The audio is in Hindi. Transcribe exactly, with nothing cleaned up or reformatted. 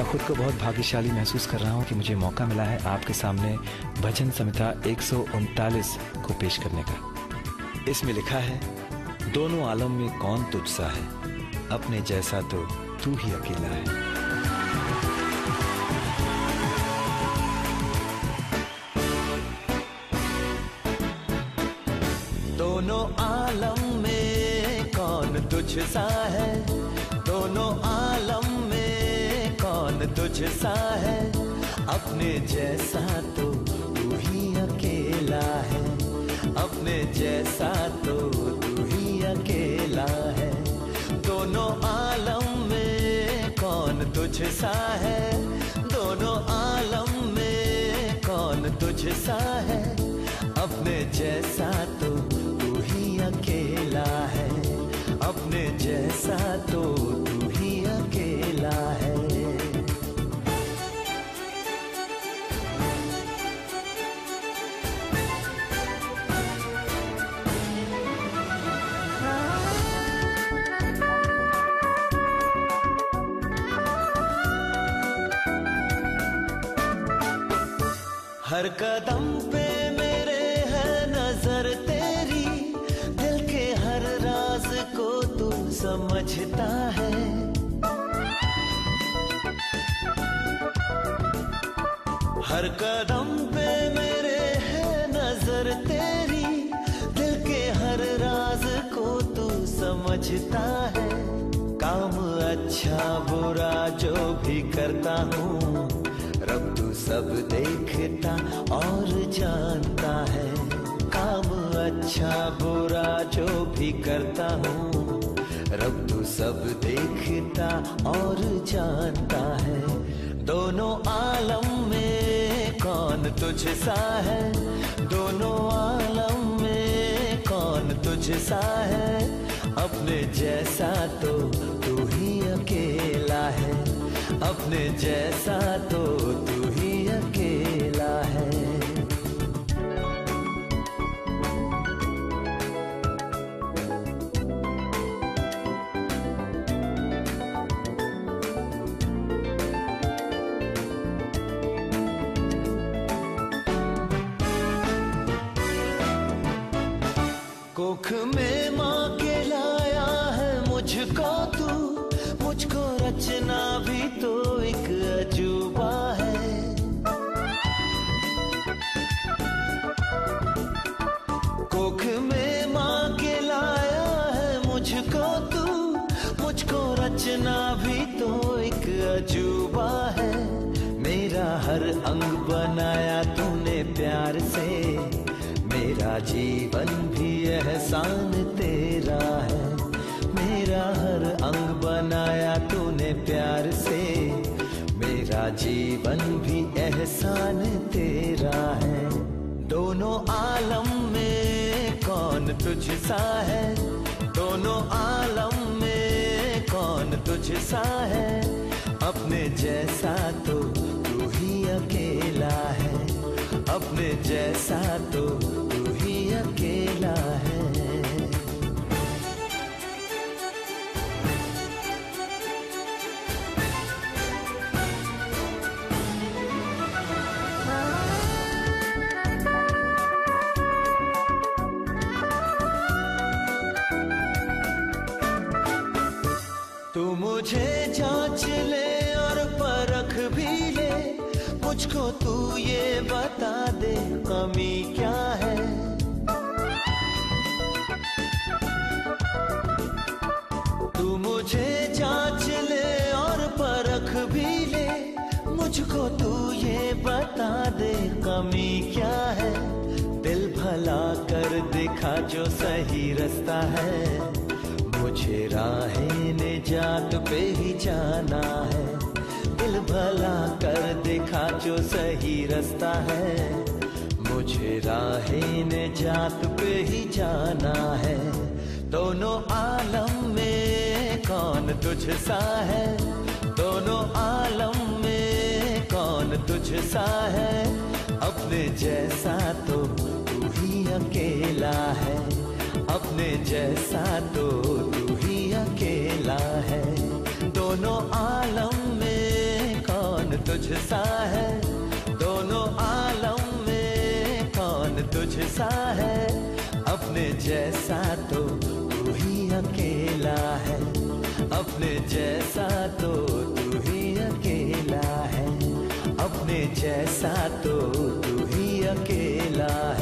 मैं खुद को बहुत भाग्यशाली महसूस कर रहा हूँ कि मुझे मौका मिला है आपके सामने भजन संहिता एक सौ उनतालीस को पेश करने का। इसमें लिखा है, दोनों आलम में कौन तुझसा है, अपने जैसा तो तू ही अकेला है। दोनों आलम में कौन तुझसा है, दोनों आलम में कौन तुझसा है, अपने जैसा तो तू ही अकेला है, अपने जैसा तो तू ही अकेला है। दोनों आलम में कौन तुझसा है, दोनों आलम में कौन तुझसा है, अपने जैसा तो तू ही अकेला है, अपने जैसा तो तू ही अकेला है। हर कदम पे मेरे है नजर तेरी, दिल के हर राज को तू समझता है। हर कदम पे मेरे है नजर तेरी, दिल के हर राज को तू समझता है। काम अच्छा बुरा जो भी करता हूँ, रब तू सब देखता और जानता है। काम अच्छा बुरा जो भी करता हूँ, रब तू सब देखता और जानता है। दोनों आलम में कौन तुझसा है, दोनों आलम में कौन तुझसा है, अपने जैसा तो तू ही अकेला है, अपने जैसा तो तू ही अकेला है। कोख में माँ के लाया है मुझको तू, मुझको रचना भी तो एक अजूबा है। कोख में माँ के लाया है मुझको तू, मुझको रचना भी तो एक अजूबा है। मेरा हर अंग बनाया तूने प्यार से, मेरा जीवन भी एहसान तेरा है। मेरा हर अंग बनाया तूने प्यार से, मेरा जीवन भी एहसान तेरा है। दोनों आलम में कौन तुझसा है, दोनों आलम में कौन तुझसा है, अपने जैसा तो तू ही अकेला है, अपने जैसा तो तू ही अकेला है। तू मुझे जांच ले और परख भी ले, मुझको तू ये बता दे कमी क्या है। तू मुझे जांच ले और परख भी ले, मुझको तू ये बता दे कमी क्या है। दिल भला कर दिखा जो सही रास्ता है, मुझे राहे निजात पे ही जाना है। दिल भला कर दिखा जो सही रास्ता है, मुझे राहे निजात पे ही जाना है। दोनों आलम में कौन तुझसा है, दोनों आलम में कौन तुझसा है, अपने जैसा तो तू ही अकेला है, अपने जैसा तो तू ही अकेला है। दोनों आलम में तुझ सा है, अपने जैसा तो तू ही अकेला है, अपने जैसा तो तू ही अकेला है, अपने जैसा तो तू ही अकेला है।